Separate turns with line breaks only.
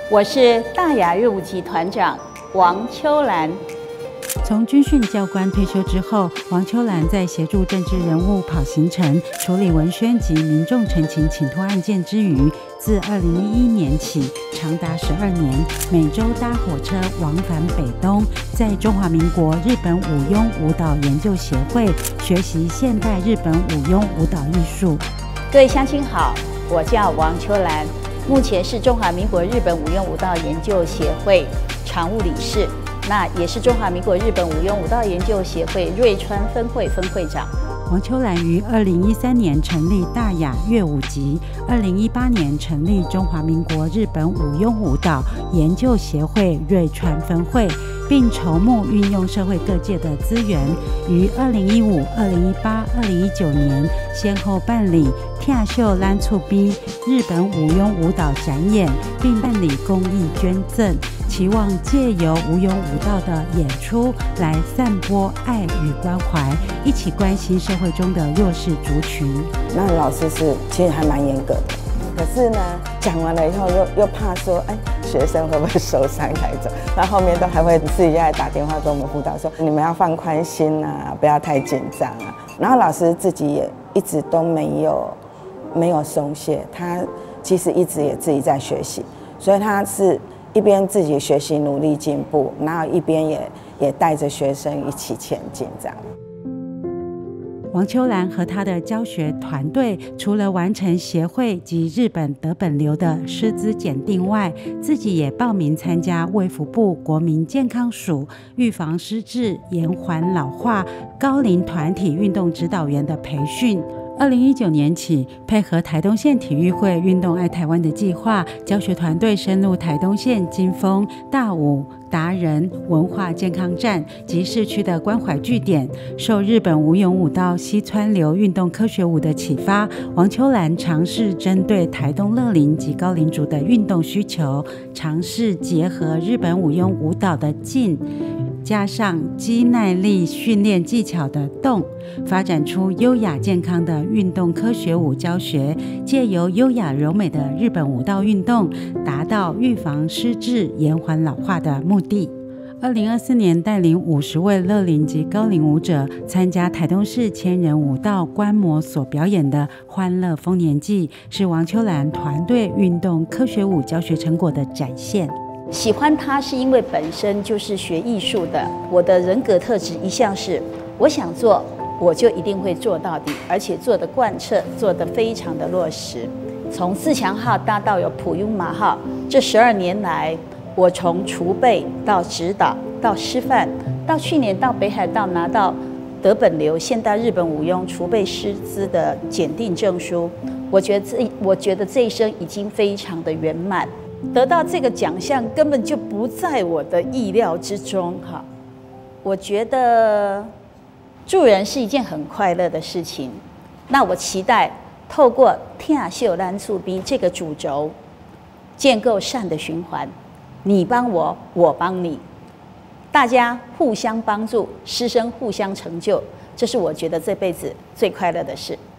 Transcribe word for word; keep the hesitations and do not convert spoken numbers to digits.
我是大雅乐舞集团长王秋兰。
从军训教官退休之后，王秋兰在协助政治人物跑行程、处理文宣及民众陈情请托案件之余，自二零一一年起，长达十二年，每周搭火车往返北东，在中华民国日本舞庸舞蹈研究协会学习现代日本舞庸舞蹈艺术。
各位乡亲好，我叫王秋兰，目前是中华民国日本舞庸舞蹈研究协会常务理事。那也是中华民国日本舞庸舞蹈研究协会瑞川分会分会长。
王秋兰于二零一三年成立大雅乐舞集，二零一八年成立中华民国日本舞庸舞蹈研究协会瑞川分会，并筹募运用社会各界的资源，于二零一五、二零一八、二零一九年先后办理听秀咱厝边日本舞庸舞蹈展演，并办理公益捐赠，期望借由舞庸舞蹈的演出来散播爱与关怀，一起关心社会中的弱势族群。
那老师是其实还蛮严格的，可是呢，讲完了以后又又怕说，哎，学生会不会受伤带走？那后面都还会私底下打电话跟我们辅导说，你们要放宽心啊，不要太紧张啊。然后老师自己也一直都没有没有松懈，他其实一直也自己在学习，所以他是一边自己学习努力进步，然后一边也也带着学生一起前进这样。
王秋兰和她的教学团队，除了完成协会及日本德本流的师资检定外，自己也报名参加卫福部国民健康署预防失智、延缓老化高龄团体运动指导员的培训。二零一九年起，配合台东县体育会运动爱台湾的计划，教学团队深入台东县金峰、大武、达人文化健康站及市区的关怀据点，受日本舞踊舞蹈西川流运动科学舞的启发，王秋兰尝试针对台东乐龄及高龄族的运动需求，尝试结合日本舞踊舞蹈的劲，加上肌耐力训练技巧的动，发展出优雅健康的运动科学舞教学，借由优雅柔美的日本舞蹈运动，达到预防失智、延缓老化的目的。二零二四年带领五十位乐龄及高龄舞者参加台东市千人舞蹈观摩所表演的欢乐丰年祭，是王秋兰团队运动科学舞教学成果的展现。
喜欢他是因为本身就是学艺术的，我的人格特质一向是我想做我就一定会做到底，而且做的贯彻，做的非常的落实。从自强号搭到有普悠玛号，这十二年来，我从储备到指导到师范，到去年到北海道拿到德本流现代日本舞庸储备师资的检定证书，我觉得这我觉得这一生已经非常的圆满。得到这个奖项根本就不在我的意料之中哈。我觉得助人是一件很快乐的事情，那我期待透过听秀咱厝边这个主轴，建构善的循环，你帮我，我帮你，大家互相帮助，师生互相成就，这是我觉得这辈子最快乐的事。